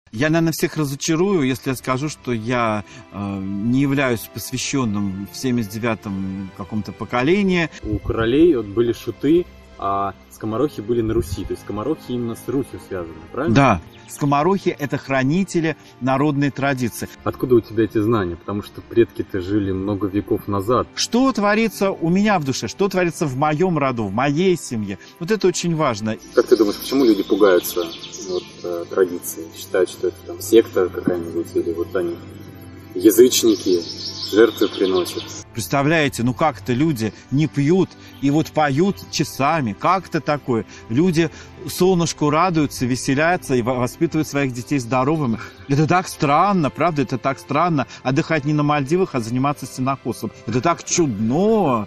Я, наверное, всех разочарую, если я скажу, что я не являюсь посвященным в 79-м каком-то поколении. У королей вот были шуты, а скоморохи были на Руси. То есть скоморохи именно с Русью связаны, правильно? Да. Скоморохи – это хранители народной традиции. Откуда у тебя эти знания? Потому что предки-то жили много веков назад. Что творится у меня в душе, что творится в моем роду, в моей семье. Вот это очень важно. Как ты думаешь, почему люди пугаются традиции? Считают, что это там секта какая-нибудь, или вот они язычники, жертвы приносят. Представляете, ну как-то люди не пьют и вот поют часами. Как-то такое. Люди солнышку радуются, веселятся и воспитывают своих детей здоровыми. Это так странно, правда? Это так странно. Отдыхать не на Мальдивах, а заниматься сенокосом. Это так чудно.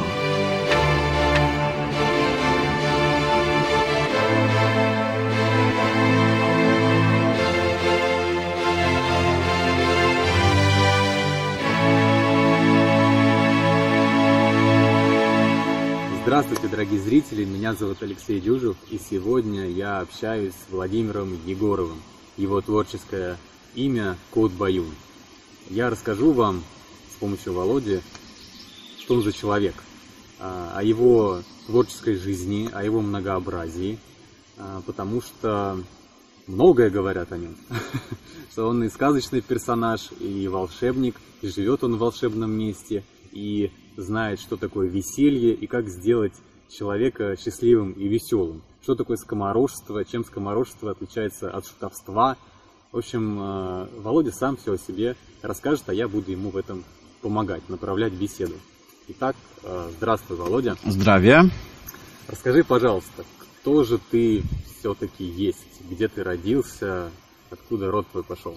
Здравствуйте, дорогие зрители, меня зовут Алексей Дюжев, и сегодня я общаюсь с Владимиром Егоровым. Его творческое имя Кот Баюн. Я расскажу вам с помощью Володи, что он за человек, о его творческой жизни, о его многообразии, потому что многое говорят о нем, что он и сказочный персонаж, и волшебник, и живет он в волшебном месте, и знает, что такое веселье и как сделать человека счастливым и веселым. Что такое скоморожество, чем скоморожество отличается от шутовства. В общем, Володя сам все о себе расскажет, а я буду ему в этом помогать, направлять беседу. Итак, здравствуй, Володя. Здравия. Расскажи, пожалуйста, кто же ты все-таки есть? Где ты родился? Откуда род твой пошел?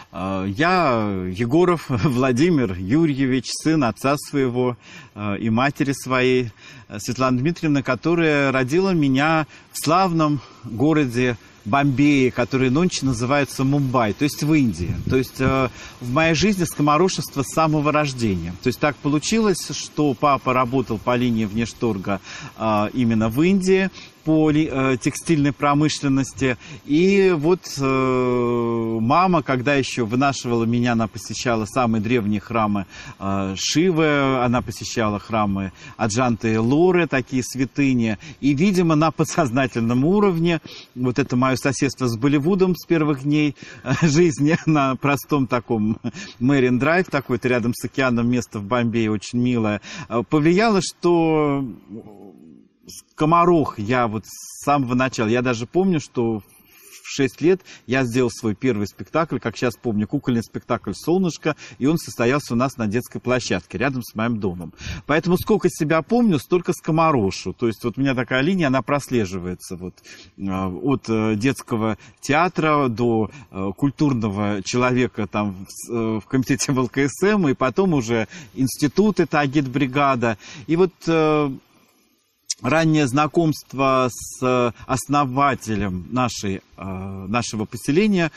Я Егоров Владимир Юрьевич, сын отца своего и матери своей, Светланы Дмитриевны, которая родила меня в славном городе Бомбее, который нынче называется Мумбай, то есть в Индии. То есть в моей жизни скоморошество с самого рождения. То есть так получилось, что папа работал по линии внешторга именно в Индии, по текстильной промышленности. И вот мама, когда еще вынашивала меня, она посещала самые древние храмы Шивы, она посещала храмы Аджанты и Лоры, такие святыни. И, видимо, на подсознательном уровне, вот это мое соседство с Болливудом с первых дней жизни на простом таком Мэрин Драйв, такой-то рядом с океаном место в Бомбее, очень милое, повлияло, что скоморох я вот с самого начала, я даже помню, что в 6 лет я сделал свой первый спектакль, как сейчас помню, кукольный спектакль «Солнышко», и он состоялся у нас на детской площадке, рядом с моим домом. Поэтому сколько себя помню, столько скоморошу. То есть вот у меня такая линия, она прослеживается вот, от детского театра до культурного человека там в комитете ВЛКСМ, и потом уже институт, это агитбригада. И вот раннее знакомство с основателем нашего поселения,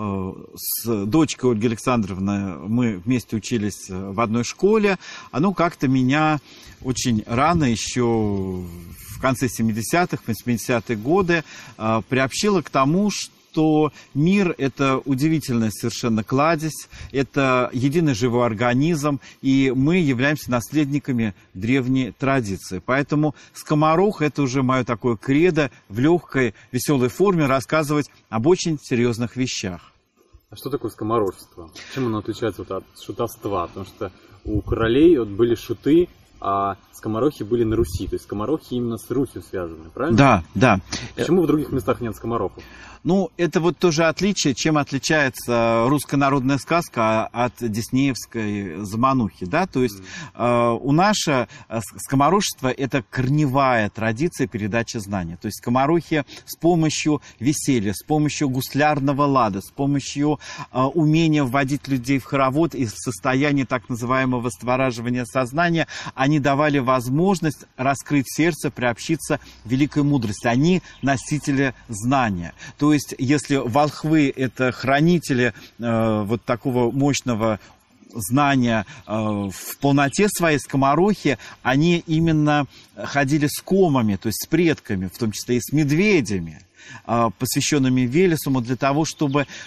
с дочкой Ольги Александровны, мы вместе учились в одной школе, оно как-то меня очень рано, еще в конце 70-х, 80-е годы, приобщило к тому, что мир – это удивительная совершенно кладезь, это единый живой организм, и мы являемся наследниками древней традиции. Поэтому скоморох – это уже мое такое кредо в легкой, веселой форме рассказывать об очень серьезных вещах. А что такое скоморожество? Чем оно отличается от шутовства? Потому что у королей были шуты, а скоморохи были на Руси. То есть скоморохи именно с Русью связаны, правильно? Да, да. Почему в других местах нет скоморохов? Ну, это вот тоже отличие, чем отличается русская народная сказка от диснеевской заманухи, да, то есть у наше скоморожество – это корневая традиция передачи знания, то есть скоморохи с помощью веселья, с помощью гуслярного лада, с помощью умения вводить людей в хоровод и в состоянии так называемого створаживания сознания, они давали возможность раскрыть сердце, приобщиться к великой мудрости, они носители знания. То есть, если волхвы – это хранители вот такого мощного знания в полноте своей, скоморохи, они именно ходили с комами, то есть с предками, в том числе и с медведями, посвященными Велесу, для того, чтобы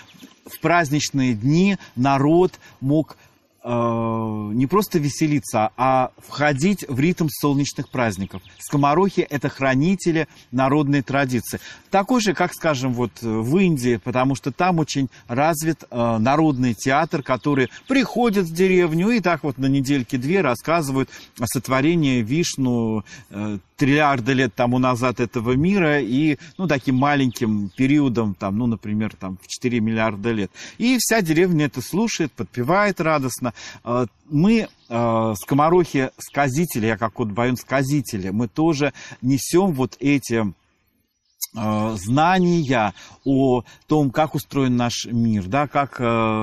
в праздничные дни народ мог не просто веселиться, а входить в ритм солнечных праздников. Скоморохи – это хранители народной традиции. Такой же, как, скажем, вот в Индии, потому что там очень развит народный театр, который приходит в деревню и так вот на недельки-две рассказывают о сотворении Вишну триллиарда лет тому назад этого мира и, ну, таким маленьким периодом, там, ну, например, там, в 4 миллиарда лет. И вся деревня это слушает, подпевает радостно. Мы, скоморохи, сказители, я как Кот Баюн сказители, мы тоже несем вот эти знания о том, как устроен наш мир, да, как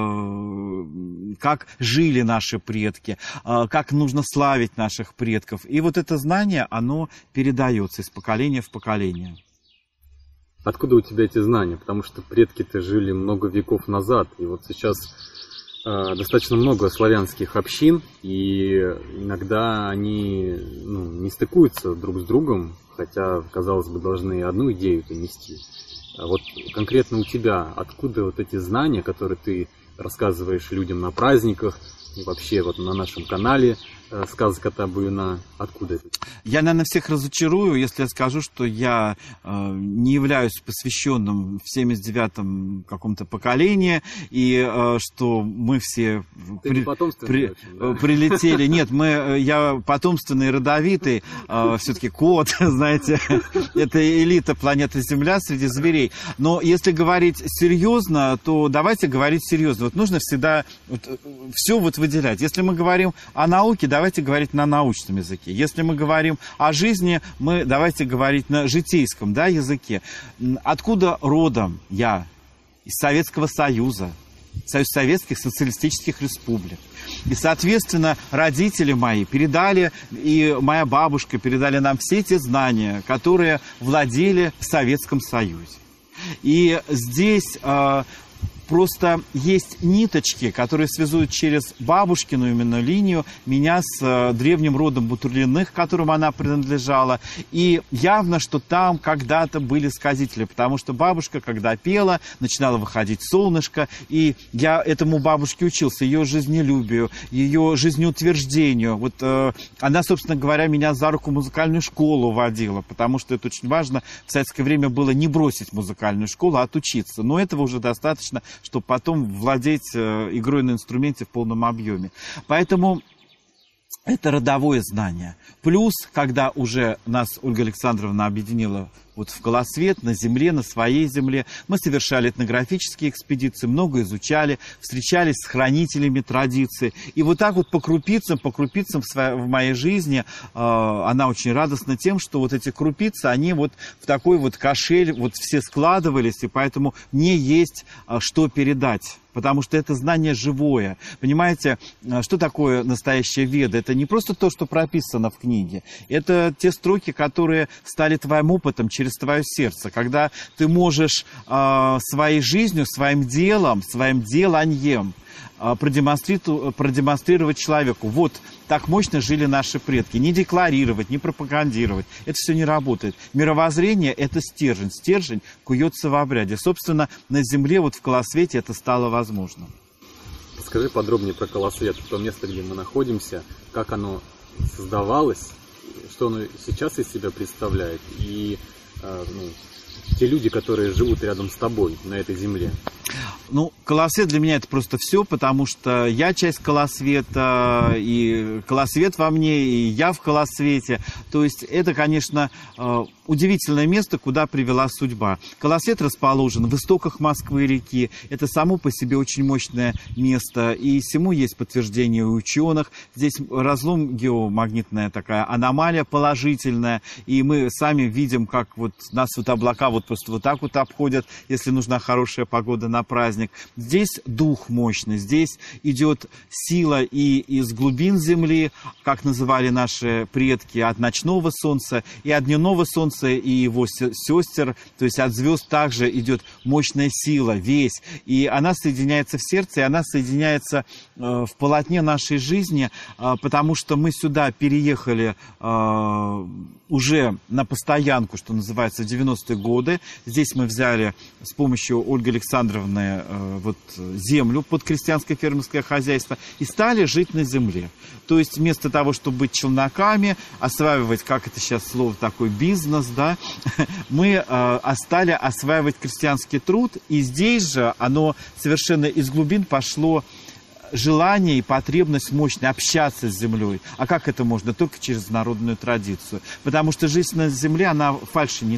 жили наши предки, как нужно славить наших предков. И вот это знание, оно передается из поколения в поколение. Откуда у тебя эти знания? Потому что предки-то жили много веков назад, и вот сейчас достаточно много славянских общин, и иногда они не стыкуются друг с другом, хотя, казалось бы, должны одну идею-то нести. А вот конкретно у тебя откуда вот эти знания, которые ты рассказываешь людям на праздниках и вообще вот на нашем канале «Сказы Кота Баюна», откуда это? Я, наверное, всех разочарую, если я скажу, что я не являюсь посвященным в 79-м каком-то поколении, и что мы все прилетели. Нет, я потомственный, родовитый, все-таки кот, знаете, это элита планеты Земля среди зверей. Но если говорить серьезно, то давайте говорить серьезно. Вот нужно всегда все вот выделять. Если мы говорим о науке, давайте говорить на научном языке. Если мы говорим о жизни, давайте говорить на житейском, да, языке. Откуда родом я? Из Советского Союза, Союз Советских Социалистических Республик. И, соответственно, родители мои передали, и моя бабушка передали нам все те знания, которые владели в Советском Союзе. И здесь просто есть ниточки, которые связуют через бабушкину именно линию меня с древним родом Бутурлиных, к которому она принадлежала. И явно, что там когда-то были сказители, потому что бабушка, когда пела, начинала выходить солнышко, и я этому бабушке учился, ее жизнелюбию, ее жизнеутверждению. Вот она, собственно говоря, меня за руку в музыкальную школу водила, потому что это очень важно. В советское время было не бросить музыкальную школу, а отучиться. Но этого уже достаточно, чтобы потом владеть игрой на инструменте в полном объеме. Поэтому это родовое знание. Плюс, когда уже нас Ольга Александровна объединила вот в Колосвет, на земле, на своей земле, мы совершали этнографические экспедиции, много изучали, встречались с хранителями традиций. И вот так вот по крупицам в моей жизни она очень радостна тем, что вот эти крупицы, они вот в такой вот кошель вот все складывались, и поэтому мне есть что передать. Потому что это знание живое. Понимаете, что такое настоящая веда? Это не просто то, что прописано в книге. Это те строки, которые стали твоим опытом через твое сердце. Когда ты можешь своей жизнью, своим делом, своим деланием продемонстрировать человеку. Вот так мощно жили наши предки. Не декларировать, не пропагандировать. Это все не работает. Мировоззрение – это стержень. Стержень куется в обряде. Собственно, на земле, вот в Колосвете это стало возможным. Скажи подробнее про Колосвет, то место, где мы находимся, как оно создавалось, что оно сейчас из себя представляет, и те люди, которые живут рядом с тобой на этой земле. Ну, Колосвет для меня это просто все, потому что я часть Колосвета, и Колосвет во мне, и я в Колосвете. То есть это, конечно, удивительное место, куда привела судьба. Колосвет расположен в истоках Москвы-реки. Это само по себе очень мощное место, и всему есть подтверждение у ученых. Здесь разлом геомагнитная такая аномалия положительная, и мы сами видим, как вот нас вот облака вот просто вот так вот обходят, если нужна хорошая погода на праздник. Здесь дух мощный, здесь идет сила и из глубин земли, как называли наши предки, от ночного солнца, и от дневного солнца, и его сестер, то есть от звезд также идет мощная сила, весь, и она соединяется в сердце, и она соединяется в полотне нашей жизни, потому что мы сюда переехали уже на постоянку, что называется, называется, в 90-е годы. Здесь мы взяли с помощью Ольги Александровны землю под крестьянское фермерское хозяйство и стали жить на земле. То есть вместо того, чтобы быть челноками, осваивать, как это сейчас слово такой, бизнес, да, мы стали осваивать крестьянский труд. И здесь же оно совершенно из глубин пошло желание и потребность мощная общаться с землей. А как это можно? Только через народную традицию. Потому что жизнь на земле, она фальшь не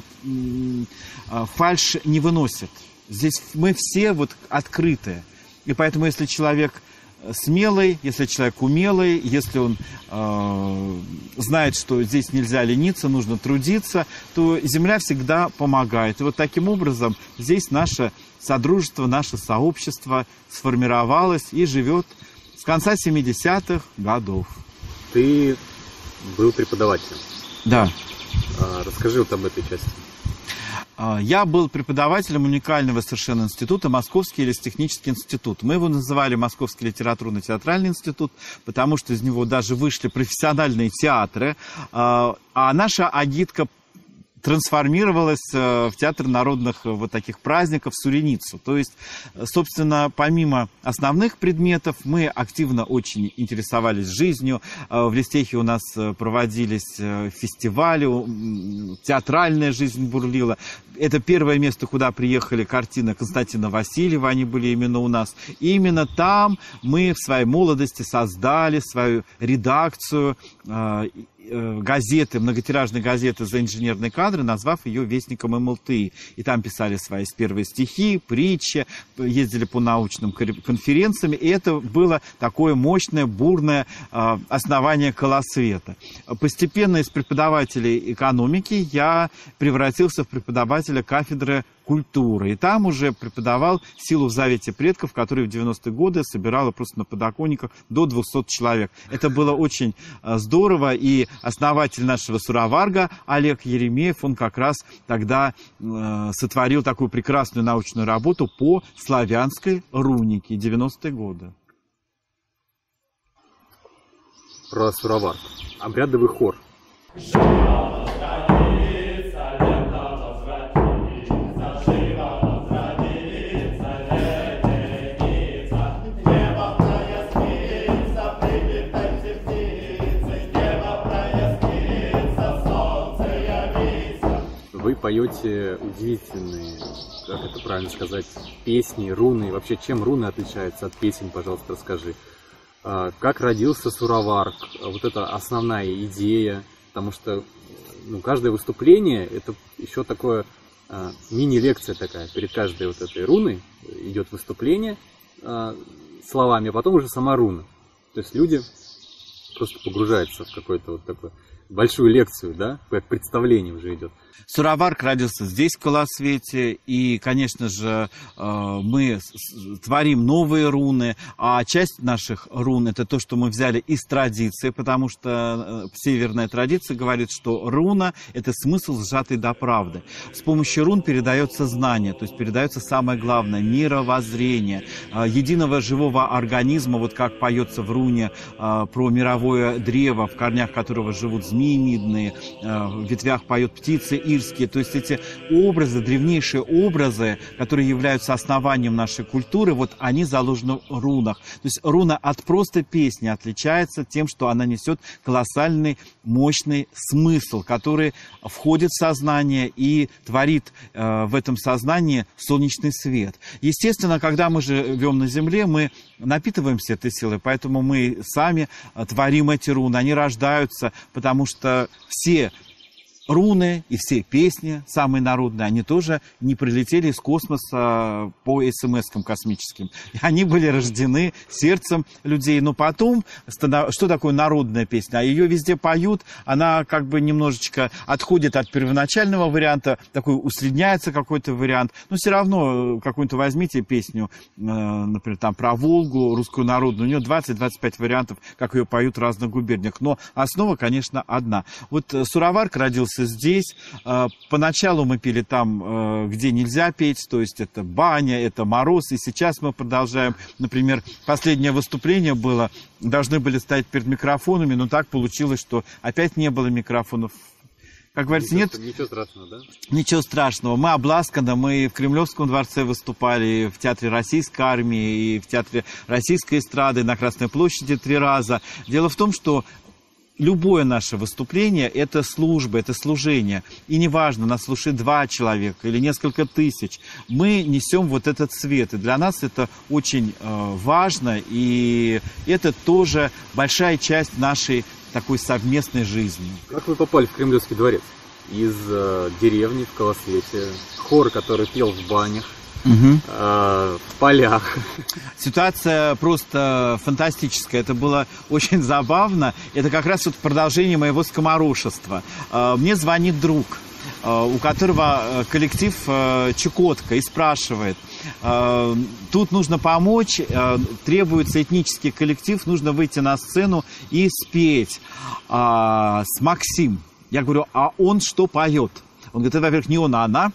выносит. Здесь мы все открытые. И поэтому, если человек смелый, если человек умелый, если он знает, что здесь нельзя лениться, нужно трудиться, то земля всегда помогает. И вот таким образом здесь наше содружество, наше сообщество сформировалось и живет с конца 70-х годов. Ты был преподавателем. Да. Расскажи вот об этой части. Я был преподавателем уникального совершенно института, Московский лесотехнический институт. Мы его называли Московский литературно-театральный институт, потому что из него даже вышли профессиональные театры. А наша агитка трансформировалась в театр народных таких праздников, Суреницу. То есть, собственно, помимо основных предметов, мы активно очень интересовались жизнью. В Листехе у нас проводились фестивали, театральная жизнь бурлила. Это первое место, куда приехали картины Константина Васильева, они были именно у нас. И именно там мы в своей молодости создали свою редакцию газеты, многотиражной газеты «За инженерные кадры», назвав ее «Вестником МЛТИ». И там писали свои первые стихи, притчи, ездили по научным конференциям. И это было такое мощное, бурное основание «Колосвета». Постепенно из преподавателя экономики я превратился в преподавателя кафедры культуры. И там уже преподавал силу в завете предков, которая в 90-е годы собирала просто на подоконниках до 200 человек. Это было очень здорово. И основатель нашего Суроварга Олег Еремеев, он как раз тогда сотворил такую прекрасную научную работу по славянской рунике, 90-е годы. Про Суроварг. Обрядовый хор. Вы поете удивительные, как это правильно сказать, песни, руны. Вообще, чем руны отличаются от песен, пожалуйста, расскажи. Как родился Суроварг? Вот это основная идея. Потому что каждое выступление, это еще такое мини-лекция такая. Перед каждой вот этой руной идет выступление словами, а потом уже сама руна. То есть люди просто погружаются в какой-то вот такой большую лекцию, да, как представление уже идет. Суроварг родился здесь, в Колосвете, и, конечно же, мы творим новые руны, а часть наших рун – это то, что мы взяли из традиции, потому что северная традиция говорит, что руна – это смысл, сжатый до правды. С помощью рун передается знание, то есть передается самое главное – мировоззрение, единого живого организма, вот как поется в руне про мировое древо, в корнях которого живут змеи мидные, в ветвях поют птицы ирские. То есть эти образы, древнейшие образы, которые являются основанием нашей культуры, вот они заложены в рунах. То есть руна от просто песни отличается тем, что она несет колоссальный, мощный смысл, который входит в сознание и творит в этом сознании солнечный свет. Естественно, когда мы живем на Земле, мы напитываемся этой силой, поэтому мы сами творим эти руны, они рождаются, потому что все руны и все песни, самые народные, они тоже не прилетели из космоса по СМС-кам космическим. Они были рождены сердцем людей. Но потом, что такое народная песня? Ее везде поют, она как бы немножечко отходит от первоначального варианта, такой усредняется какой-то вариант. Но все равно какую-то возьмите песню, например, там про Волгу, русскую народную, у нее 20-25 вариантов, как ее поют в разных губерниях. Но основа, конечно, одна. Вот Суроварг родился здесь. Поначалу мы пели там, где нельзя петь, то есть это баня, это мороз, и сейчас мы продолжаем. Например, последнее выступление было, должны были стоять перед микрофонами, но так получилось, что опять не было микрофонов. как говорится, ничего страшного, да? Ничего страшного. Мы обласканы, мы в Кремлевском дворце выступали, в Театре Российской армии, и в Театре Российской эстрады, на Красной площади 3 раза. Дело в том, что любое наше выступление – это служба, это служение. И неважно, нас слушает 2 человека или несколько тысяч. Мы несем вот этот свет. И для нас это очень важно. И это тоже большая часть нашей такой совместной жизни. Как вы попали в Кремлевский дворец? Из деревни в Колосвете. Хор, который пел в банях. В полях. Ситуация просто фантастическая. Это было очень забавно. Это как раз вот продолжение моего скоморошества. Мне звонит друг, у которого коллектив Чукотка, и спрашивает: тут нужно помочь, требуется этнический коллектив, нужно выйти на сцену и спеть с Максим. Я говорю: а он что поет? Он говорит: это, во-первых, не он, а она.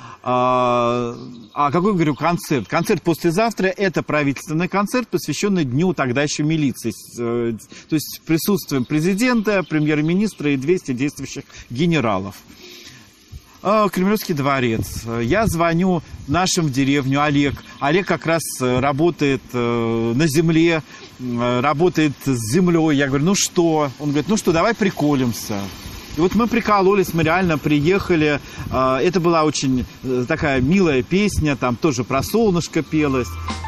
Какой, говорю, концерт? Концерт послезавтра – это правительственный концерт, посвященный Дню тогда еще милиции. То есть с присутствием президента, премьер-министра и 200 действующих генералов. Кремлевский дворец. Я звоню нашим в деревню, Олег. Олег как раз работает на земле, работает с землей. Я говорю: ну что? Он говорит: ну что, давай приколемся. И вот мы прикололись, мы реально приехали. Это была очень такая милая песня, там тоже про солнышко пелось.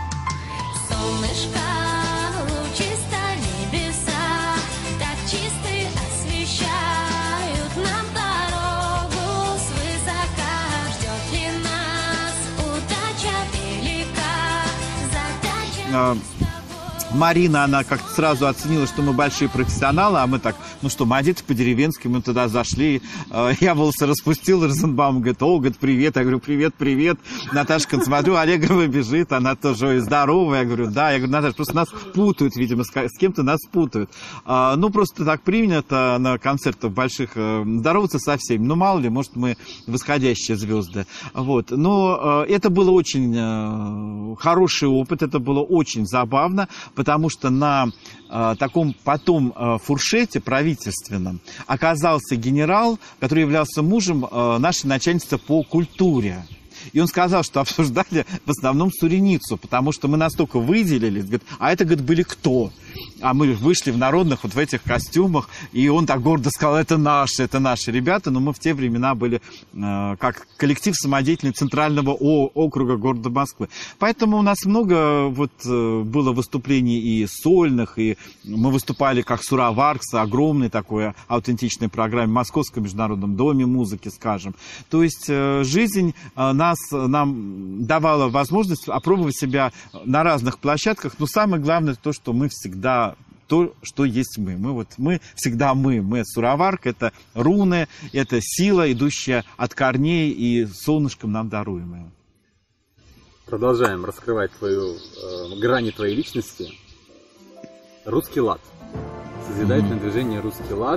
Солнышко, лучисто небеса, так чисты освещают нам дорогу свысока. Ждет ли нас удача велика, задача... Марина, она как-то сразу оценила, что мы большие профессионалы, а мы так, ну что, мы одеты по-деревенски, мы туда зашли, я волосы распустил, Розенбаум говорит: о, говорит, привет, я говорю: привет, привет. Наташка, смотрю, Олегова бежит, она тоже здоровая, я говорю: да, я говорю: Наташа, просто нас путают, видимо, с кем-то нас путают. Ну, просто так принято на концертах больших здороваться со всеми, ну, мало ли, может, мы восходящие звезды, вот. Но это было очень хороший опыт, это было очень забавно, потому что на таком потом фуршете правительственном оказался генерал, который являлся мужем нашей начальницы по культуре. И он сказал, что обсуждали в основном Суреницу, потому что мы настолько выделились. Говорит: а это, говорит, были кто? А мы вышли в народных вот в этих костюмах, и он так гордо сказал: это наши ребята. Но мы в те времена были как коллектив самодеятельный Центрального округа города Москвы. Поэтому у нас много вот было выступлений и сольных, и мы выступали как Суроваркс, огромной такой аутентичной программе в Московском международном доме музыки, скажем. То есть жизнь нам давала возможность опробовать себя на разных площадках, но самое главное то, что мы всегда то, что есть мы. Мы всегда мы. Суроварк — это руны, это сила, идущая от корней и солнышком нам даруемая. Продолжаем раскрывать грани твоей личности. Русский лад. Созидательное движение «Русский лад»,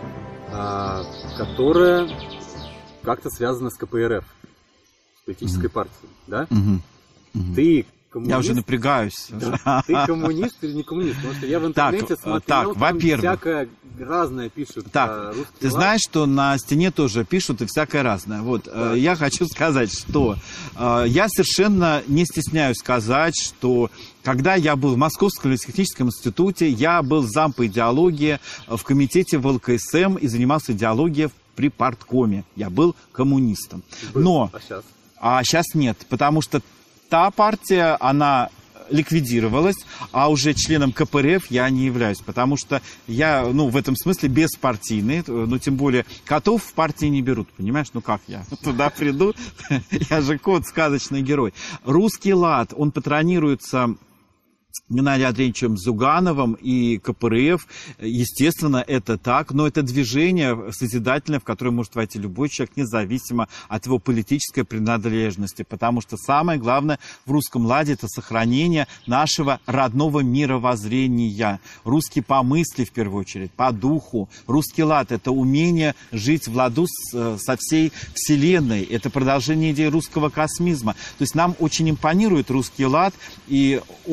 которое как-то связано с КПРФ, с политической партией, да? Ты коммунист? Я уже напрягаюсь. Да. Ты коммунист или не коммунист? Потому что я в интернете смотрел, во-первых, всякое разное пишут. Ты знаешь, что на стене тоже пишут и всякое разное. Вот, я хочу сказать, что я совершенно не стесняюсь сказать, что когда я был в Московском техническом институте, я был зам по идеологии в комитете ВЛКСМ и занимался идеологией при парткоме. Я был коммунистом. Но... А сейчас нет, потому что та партия, она ликвидировалась, а уже членом КПРФ я не являюсь, потому что я, в этом смысле беспартийный, тем более котов в партии не берут, понимаешь? Как я туда приду? Я же кот, сказочный герой. Русский лад, он патронируется Геннадием Андреевичем Зюгановым и КПРФ. Естественно, это так, но это движение созидательное, в которое может войти любой человек, независимо от его политической принадлежности, потому что самое главное в русском ладе — это сохранение нашего родного мировоззрения. Русский по мысли, в первую очередь, по духу. Русский лад — это умение жить в ладу со всей вселенной, это продолжение идеи русского космизма. То есть нам очень импонирует русский лад, и Ольга Александровна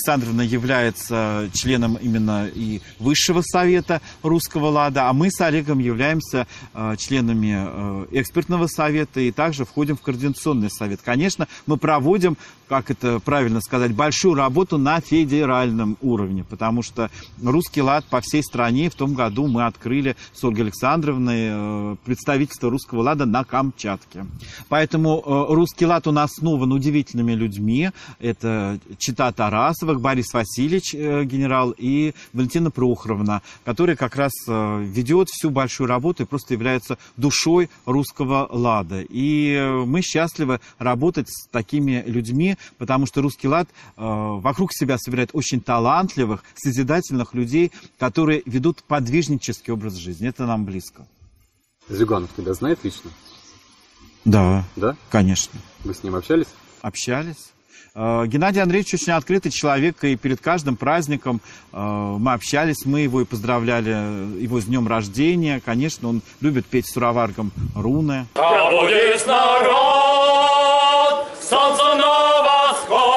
Александровна является членом именно и Высшего совета Русского лада, а мы с Олегом являемся членами экспертного совета и также входим в координационный совет. Конечно, мы проводим, как это правильно сказать, большую работу на федеральном уровне, потому что Русский лад по всей стране. В том году мы открыли с Ольгой Александровной представительство Русского лада на Камчатке. Поэтому Русский лад у нас основан удивительными людьми. Это Чита Тарасовых, Борис Васильевич, генерал, и Валентина Прохоровна, которая как раз ведет всю большую работу и просто является душой Русского лада. И мы счастливы работать с такими людьми, потому что Русский лад вокруг себя собирает очень талантливых, созидательных людей, которые ведут подвижнический образ жизни. Это нам близко. Зюганов тебя знает лично? Да, да? Конечно. Вы с ним общались? Общались. Геннадий Андреевич очень открытый человек, и перед каждым праздником мы общались, мы его и поздравляли его с днем рождения. Конечно, он любит петь суроваргом руны. Пробудись, народ, солнце на восход.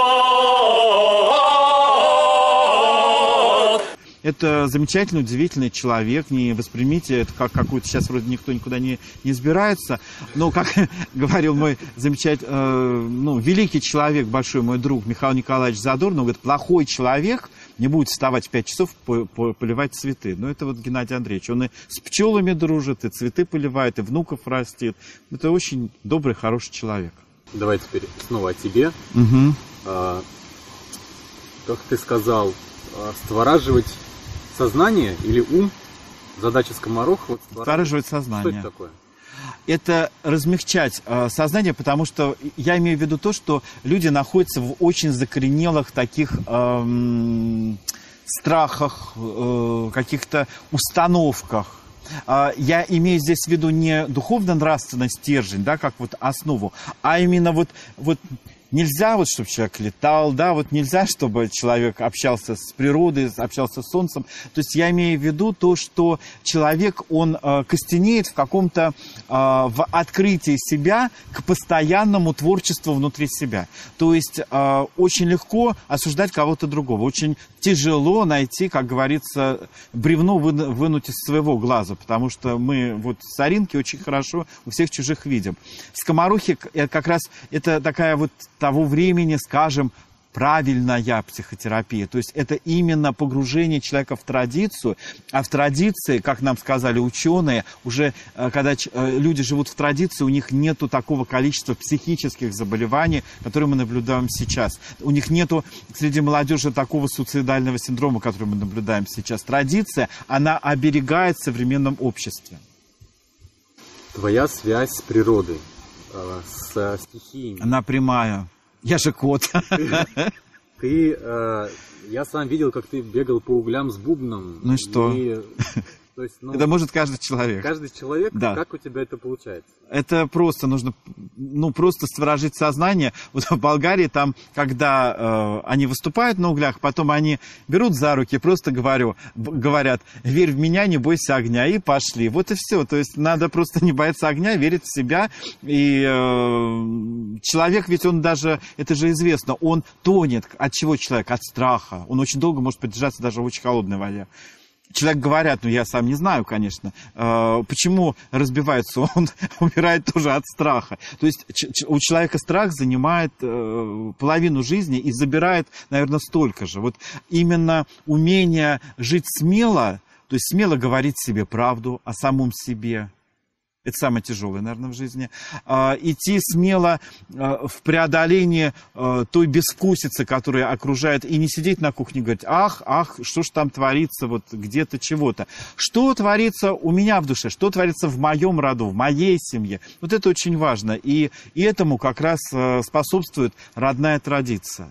Это замечательный, удивительный человек. Не воспримите это как какую-то... Сейчас вроде никто никуда не избирается. Но, как говорил мой замечательный, великий человек, большой мой друг Михаил Николаевич Задорнов, он говорит, плохой человек не будет вставать в 5 часов поливать цветы. Но это вот Геннадий Андреевич. Он и с пчелами дружит, и цветы поливает, и внуков растит. Это очень добрый, хороший человек. Давай теперь снова о тебе. Угу. Как ты сказал, створаживать сознание или ум? Задача скомороха. Створаживать сознание. Что это такое? Это размягчать сознание, потому что я имею в виду то, что люди находятся в очень закоренелых таких страхах, каких-то установках. Я имею здесь в виду не духовно-нравственный стержень, да, как вот основу, а именно вот нельзя, вот, чтобы человек летал, да, вот нельзя, чтобы человек общался с природой, общался с солнцем. То есть я имею в виду то, что человек, он костенеет в каком-то, в открытии себя к постоянному творчеству внутри себя. То есть очень легко осуждать кого-то другого, очень тяжело найти, как говорится, бревно вынуть из своего глаза, потому что мы вот соринки очень хорошо у всех чужих видим. Скоморохи как раз это такая вот того времени, скажем, правильная психотерапия. То есть это именно погружение человека в традицию. А в традиции, как нам сказали ученые, уже когда люди живут в традиции, у них нету такого количества психических заболеваний, которые мы наблюдаем сейчас. У них нету среди молодежи такого суицидального синдрома, который мы наблюдаем сейчас. Традиция, она оберегает в современном обществе. Твоя связь с природой, с стихиями. Она прямая. Я же кот. Я сам видел, как ты бегал по углям с бубном. Ну и что? То есть, это может каждый человек. Каждый человек? Да. Как у тебя это получается? Это просто нужно, просто створожить сознание. Вот в Болгарии там, когда они выступают на углях, потом они берут за руки, просто говорят, верь в меня, не бойся огня, и пошли. Вот и все. То есть надо просто не бояться огня, верить в себя. И человек, ведь он даже, это же известно, он тонет. От чего человек? От страха. Он очень долго может продержаться даже в очень холодной воде. Человек говорят, я сам не знаю, конечно, почему разбивается, он умирает тоже от страха. То есть у человека страх занимает половину жизни и забирает, наверное, столько же. Вот именно умение жить смело, то есть смело говорить себе правду о самом себе. Это самое тяжелое, наверное, в жизни. Идти смело в преодолении той безвкусицы, которая окружает, и не сидеть на кухне и говорить, ах, что ж там творится, вот где-то чего-то. Что творится у меня в душе, что творится в моем роду, в моей семье. Вот это очень важно. И этому как раз способствует родная традиция.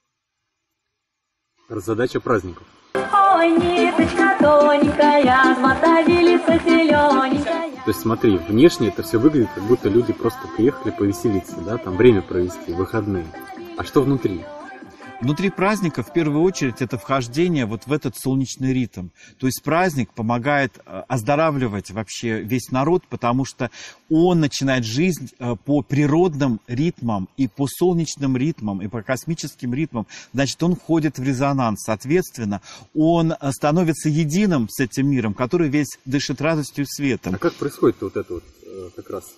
Задача праздников. Ой, ниточка тоненькая, смотали лицо зелененькое. То есть смотри, внешне это все выглядит, как будто люди просто приехали повеселиться, да, там время провести, выходные. А что внутри? Внутри праздника, в первую очередь, это вхождение вот в этот солнечный ритм. То есть праздник помогает оздоравливать вообще весь народ, потому что он начинает жизнь по природным ритмам и по солнечным ритмам, и по космическим ритмам. Значит, он входит в резонанс. Соответственно, он становится единым с этим миром, который весь дышит радостью и светом. А как происходит вот это вот как раз?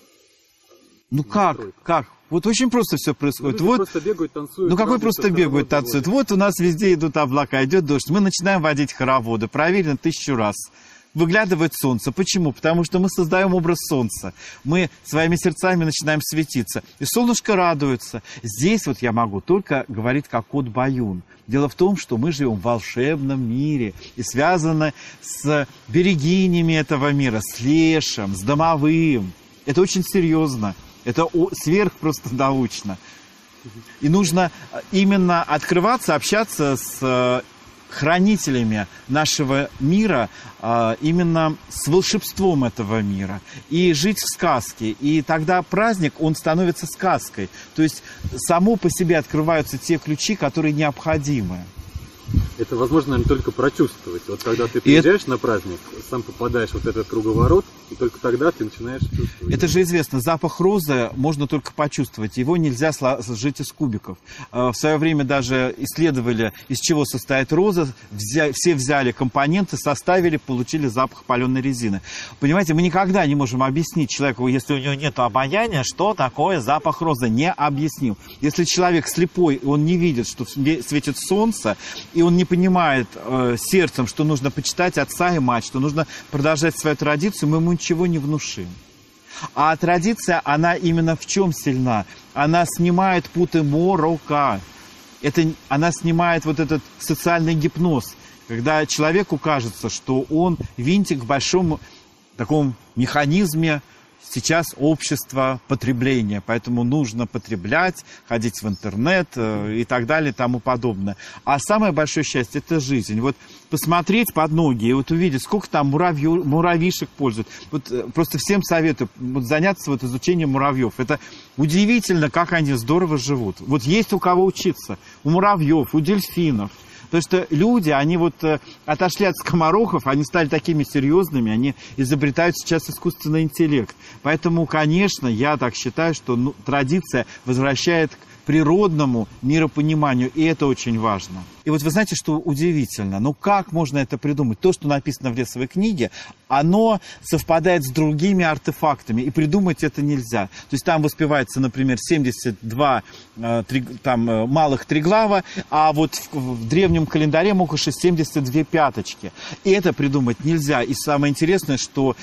Ну как? Вот очень просто все происходит. Люди просто бегают, танцуют. Ну какой просто бегают, танцуют? Вот у нас везде идут облака, идет дождь. Мы начинаем водить хороводы, проверено 1000 раз. Выглядывает солнце. Почему? Потому что мы создаем образ солнца. Мы своими сердцами начинаем светиться. И солнышко радуется. Здесь вот я могу только говорить как кот Баюн. Дело в том, что мы живем в волшебном мире и связаны с берегинями этого мира, с лешим, с домовым. Это очень серьезно. Это сверх просто научно. И нужно именно открываться, общаться с хранителями нашего мира, именно с волшебством этого мира. И жить в сказке. И тогда праздник, он становится сказкой. То есть само по себе открываются те ключи, которые необходимы. Это возможно, наверное, только прочувствовать. Вот когда ты приезжаешь на праздник, сам попадаешь в вот этот круговорот, и только тогда ты начинаешь чувствовать. Это же известно, запах розы можно только почувствовать. Его нельзя сжать из кубиков. В свое время даже исследовали, из чего состоит роза. Все взяли компоненты, составили, получили запах паленой резины. Понимаете, мы никогда не можем объяснить человеку, если у него нет обоняния, что такое запах розы. Не объясним. Если человек слепой, он не видит, что светит солнце, и он не понимает сердцем, что нужно почитать отца и мать, что нужно продолжать свою традицию, мы ему ничего не внушим. А традиция, она именно в чем сильна? Она снимает путы морока. Она снимает вот этот социальный гипноз, когда человеку кажется, что он винтик в большом таком механизме сейчас общество потребления, поэтому нужно потреблять, ходить в интернет и так далее и тому подобное. А самое большое счастье – это жизнь. Вот посмотреть под ноги и вот увидеть, сколько там муравьишек пользуют. Вот просто всем советую заняться вот изучением муравьев. Это удивительно, как они здорово живут. Вот есть у кого учиться. У муравьев, у дельфинов. Потому что люди, они вот отошли от скоморохов, они стали такими серьезными, они изобретают сейчас искусственный интеллект. Поэтому, конечно, я так считаю, что традиция возвращает к природному миропониманию, и это очень важно. И вот вы знаете, что удивительно? Ну как можно это придумать? То, что написано в Лесовой книге, оно совпадает с другими артефактами, и придумать это нельзя. То есть там воспевается, например, 72 малых триглава, а вот в древнем календаре Мукоши 72 пяточки. И это придумать нельзя. И самое интересное, что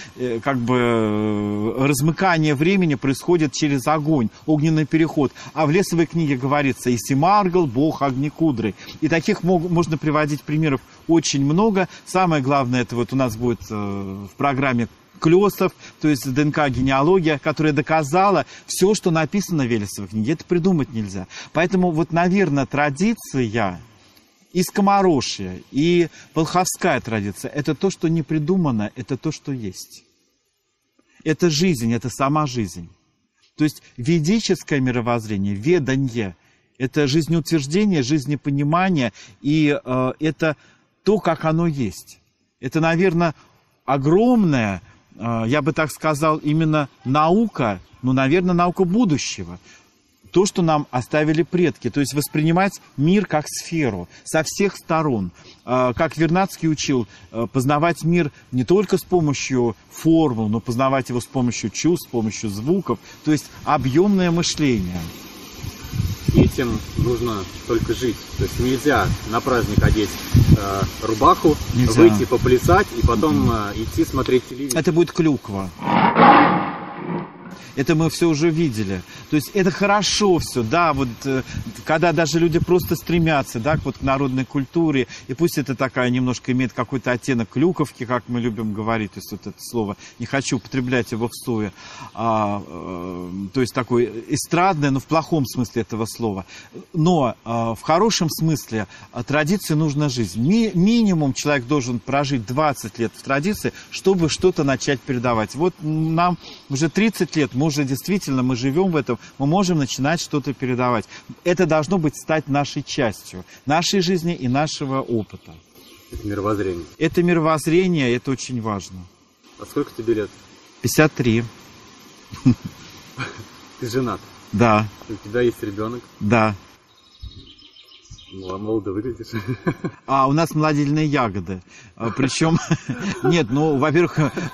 размыкание времени происходит через огонь, огненный переход. А в Лесовой книге говорится: «Исимаргал, бог огнекудрый». И таких можно приводить примеров очень много. Самое главное, это вот у нас будет в программе Клёсов, то есть ДНК-генеалогия, которая доказала все, что написано в Лесовой книге. Это придумать нельзя. Поэтому вот, наверное, традиция и скоморожья, и волховская традиция – это то, что не придумано, это то, что есть. Это жизнь, это сама жизнь. То есть ведическое мировоззрение, веданье – это жизнеутверждение, жизнепонимание, и это то, как оно есть. Это, наверное, огромная, я бы так сказал, именно наука, наверное, наука будущего. То, что нам оставили предки. То есть воспринимать мир как сферу со всех сторон. Как Вернадский учил, познавать мир не только с помощью формул, но познавать его с помощью чувств, с помощью звуков. То есть объемное мышление. И этим нужно только жить. То есть нельзя на праздник одеть рубаху, выйти поплясать и потом идти смотреть телевизор. Это будет клюква. Это мы все уже видели. То есть это хорошо все, да, вот когда даже люди просто стремятся, да, к народной культуре, и пусть это такая немножко имеет какой-то оттенок клюковки, как мы любим говорить, то есть вот это слово, не хочу употреблять его всуе, то есть такое эстрадное, но в плохом смысле этого слова. Но в хорошем смысле традиции нужно жить. Минимум человек должен прожить 20 лет в традиции, чтобы что-то начать передавать. Вот нам уже 30 лет, мы уже действительно живем в этом, мы можем начинать что-то передавать. Это должно быть стать нашей частью, нашей жизни и нашего опыта. Это мировоззрение. Это мировоззрение, это очень важно. А сколько тебе лет? 53. Ты женат? Да. У тебя есть ребенок? Да. Молодо выглядишь. А у нас молодильные ягоды. Причем, нет, ну, во-первых,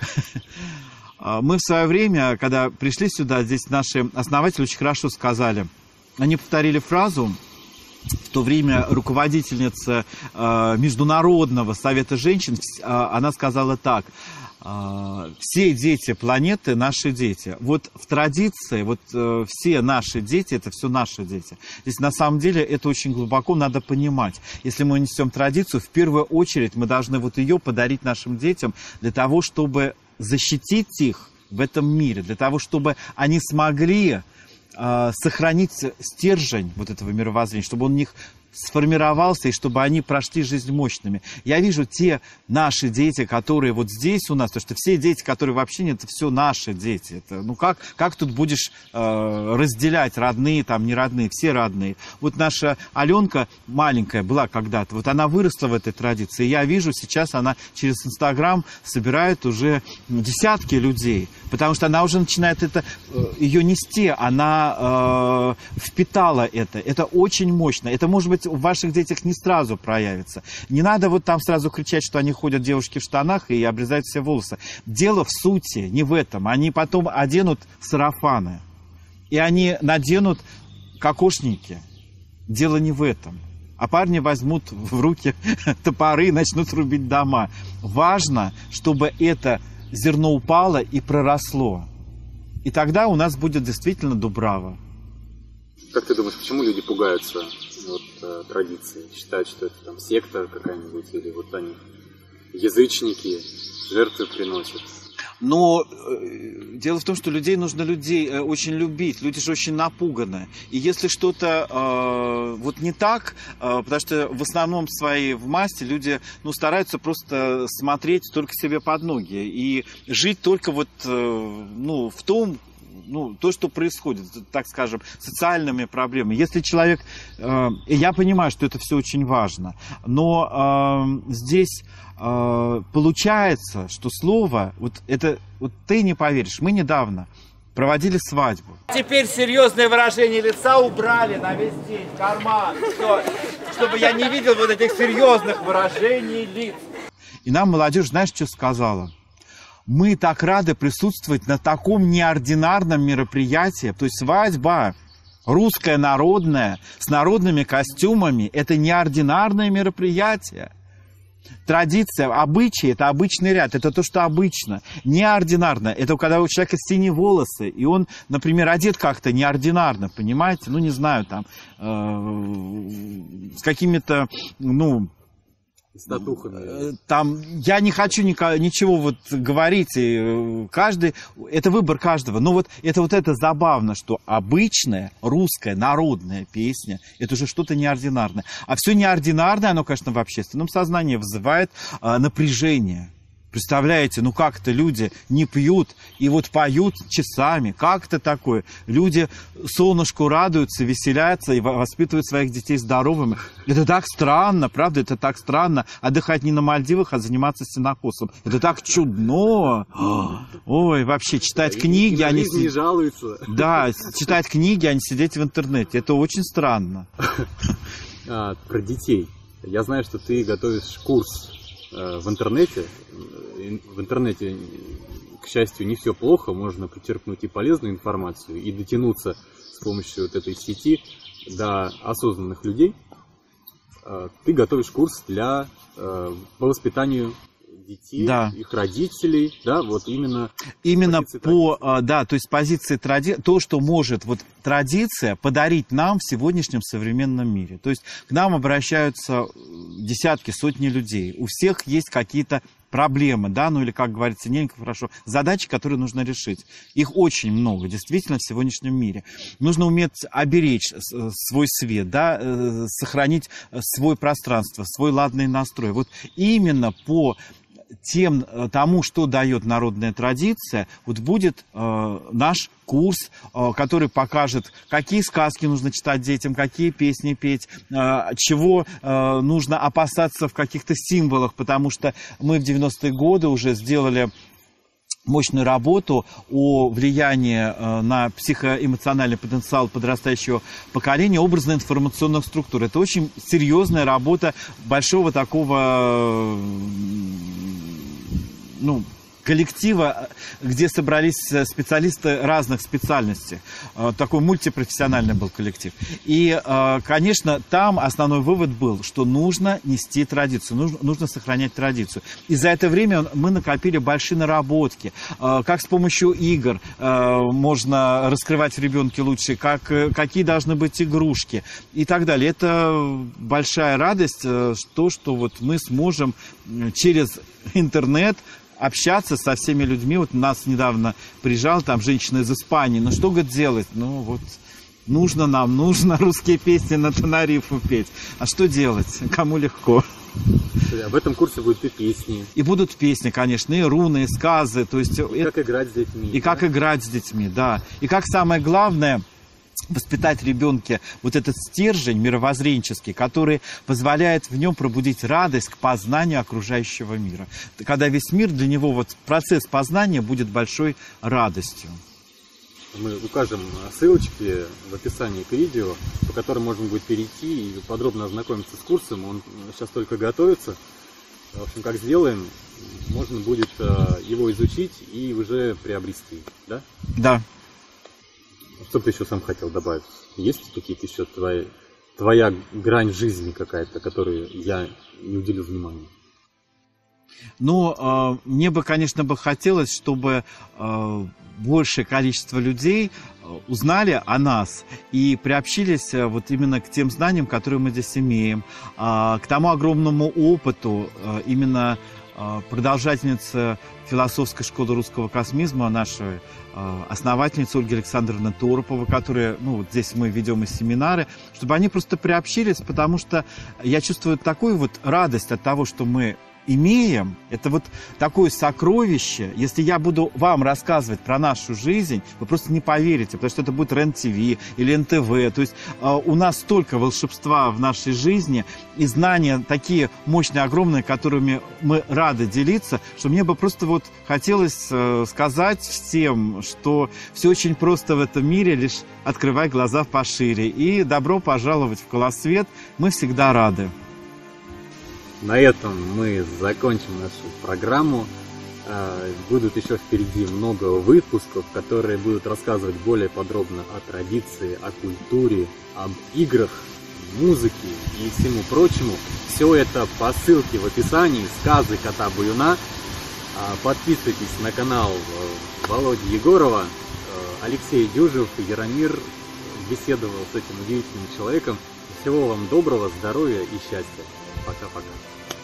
мы в свое время, когда пришли сюда, здесь наши основатели очень хорошо сказали. Они повторили фразу. В то время руководительница Международного совета женщин, она сказала так: все дети планеты наши дети. Вот в традиции, вот все наши дети, это все наши дети. Здесь на самом деле это очень глубоко надо понимать. Если мы несем традицию, в первую очередь мы должны вот ее подарить нашим детям для того, чтобы защитить их в этом мире, для того, чтобы они смогли сохранить стержень вот этого мировоззрения, чтобы он у них сформировался, и чтобы они прошли жизнь мощными. Я вижу те наши дети, которые вот здесь у нас, потому что все дети, которые вообще нет, это все наши дети. Это, ну как тут будешь разделять родные, там, не родные, все родные. Вот наша Аленка маленькая была когда-то, вот она выросла в этой традиции. И я вижу, сейчас она через Инстаграм собирает уже десятки людей, потому что она уже начинает это, ее нести, она впитала это. Это очень мощно. Это, может быть, в ваших детях не сразу проявится. Не надо вот там сразу кричать, что они ходят, девушки, в штанах и обрезают все волосы. Дело в сути, не в этом. Они потом оденут сарафаны. И они наденут кокошники. Дело не в этом. А парни возьмут в руки топоры и начнут рубить дома. Важно, чтобы это зерно упало и проросло. И тогда у нас будет действительно дубрава. Как ты думаешь, почему люди пугаются традиции? Считают, что это там секта какая-нибудь, или вот они язычники, жертвы приносят? Но дело в том, что людей нужно очень любить. Люди же очень напуганы. И если что-то вот не так, потому что в основном своей в массе люди стараются просто смотреть только себе под ноги и жить только вот в том, то, что происходит, так скажем, социальными проблемами. Если человек... я понимаю, что это все очень важно, но здесь получается, что слово... Вот ты не поверишь, мы недавно проводили свадьбу. Теперь серьезное выражение лица убрали на весь день в карман, чтобы я не видел вот этих серьезных выражений лиц. И нам молодежь, знаешь, что сказала? Мы так рады присутствовать на таком неординарном мероприятии. То есть свадьба русская, народная, с народными костюмами. Это неординарное мероприятие. Традиция, обычаи – это обычный ряд. Это то, что обычно. Неординарно – это когда у человека синие волосы, и он, например, одет как-то неординарно, понимаете? Не знаю, там, с какими-то, с татухами. Там, я не хочу ничего вот говорить, каждый, это выбор каждого, но это забавно, что обычная русская народная песня, это уже что-то неординарное, а все неординарное, оно, конечно, в общественном сознании вызывает напряжение. Представляете, как это люди не пьют и вот поют часами, как это такое? Люди солнышку радуются, веселятся и воспитывают своих детей здоровыми. Это так странно, правда, это так странно. Отдыхать не на Мальдивах, а заниматься сенокосом. Это так чудно. Ой, вообще, читать книги, а не жалуются. Да, читать книги, а не сидеть в интернете. Это очень странно. Про детей. Я знаю, что ты готовишь курс в интернете. В интернете, к счастью, не все плохо, можно почерпнуть и полезную информацию, и дотянуться с помощью вот этой сети до осознанных людей. Ты готовишь курс по воспитанию детей, да, их родителей, да, вот именно то есть позиции традиции, то, что может традиция подарить нам в сегодняшнем современном мире. То есть к нам обращаются десятки, сотни людей. У всех есть какие-то проблемы, да, или, как говорится, хорошо, задачи, которые нужно решить. Их очень много, действительно, в сегодняшнем мире. Нужно уметь оберечь свой свет, да, сохранить свое пространство, свой ладный настрой. Вот именно по тому, что дает народная традиция, вот будет наш курс, который покажет, какие сказки нужно читать детям, какие песни петь, чего нужно опасаться в каких-то символах, потому что мы в 90-е годы уже сделали мощную работу о влиянии на психоэмоциональный потенциал подрастающего поколения образно-информационных структур. Это очень серьезная работа большого такого, коллектива, где собрались специалисты разных специальностей. Такой мультипрофессиональный был коллектив. И, конечно, там основной вывод был, что нужно нести традицию, нужно сохранять традицию. И за это время мы накопили большие наработки, как с помощью игр можно раскрывать в ребенке лучше, какие должны быть игрушки и так далее. Это большая радость, что вот мы сможем через интернет общаться со всеми людьми. Вот нас недавно приезжала там женщина из Испании. Ну что, говорит, делать? Ну вот нужно русские песни на тонарифу петь. А что делать? Кому легко. Об этом курсе будут и песни. И будут песни, конечно, и руны, и сказы. То есть, как играть с детьми. И как играть с детьми, да. И как самое главное, воспитать в ребенке вот этот стержень мировоззренческий, который позволяет в нем пробудить радость к познанию окружающего мира. Когда весь мир для него, вот процесс познания будет большой радостью. Мы укажем ссылочки в описании к видео, по которым можно будет перейти и подробно ознакомиться с курсом. Он сейчас только готовится. В общем, как сделаем, можно будет его изучить и уже приобрести, да? Да. Что ты еще сам хотел добавить? Есть какие-то еще твоя грань жизни какая-то, которую я не уделю внимания? Ну, мне бы, конечно, хотелось, чтобы большее количество людей узнали о нас и приобщились вот именно к тем знаниям, которые мы здесь имеем, к тому огромному опыту именно продолжательница философской школы русского космизма, наша основательница Ольга Александровна Торопова, которая, вот здесь мы ведем и семинары, чтобы они просто приобщились, потому что я чувствую такую вот радость от того, что мы имеем. Это вот такое сокровище. Если я буду вам рассказывать про нашу жизнь, вы просто не поверите, потому что это будет РЕН-ТВ или НТВ. То есть у нас столько волшебства в нашей жизни и знания такие мощные, огромные, которыми мы рады делиться, что мне бы просто вот хотелось сказать всем, что все очень просто в этом мире, лишь открывай глаза пошире. И добро пожаловать в Колосвет. Мы всегда рады. На этом мы закончим нашу программу. Будут еще впереди много выпусков, которые будут рассказывать более подробно о традиции, о культуре, об играх, музыке и всему прочему. Все это по ссылке в описании. Сказы Кота-Баюна. Подписывайтесь на канал Володи Егорова. Алексей Дюжев и Яромир беседовал с этим удивительным человеком. Всего вам доброго, здоровья и счастья. Пока-пока.